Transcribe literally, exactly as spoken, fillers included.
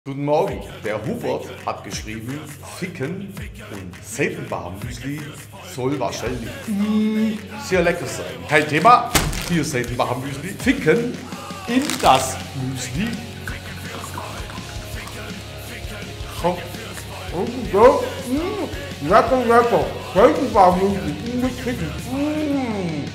Guten Morgen, der Hubert hat geschrieben, Ficken und Seitenbacher-Müsli soll wahrscheinlich mm, sehr lecker sein. Kein Thema, hier Seitenbacher-Müsli. Ficken in das Müsli. Oh, so, mm, lecker, lecker. Seitenbacher-Müsli mit Ficken. Mm.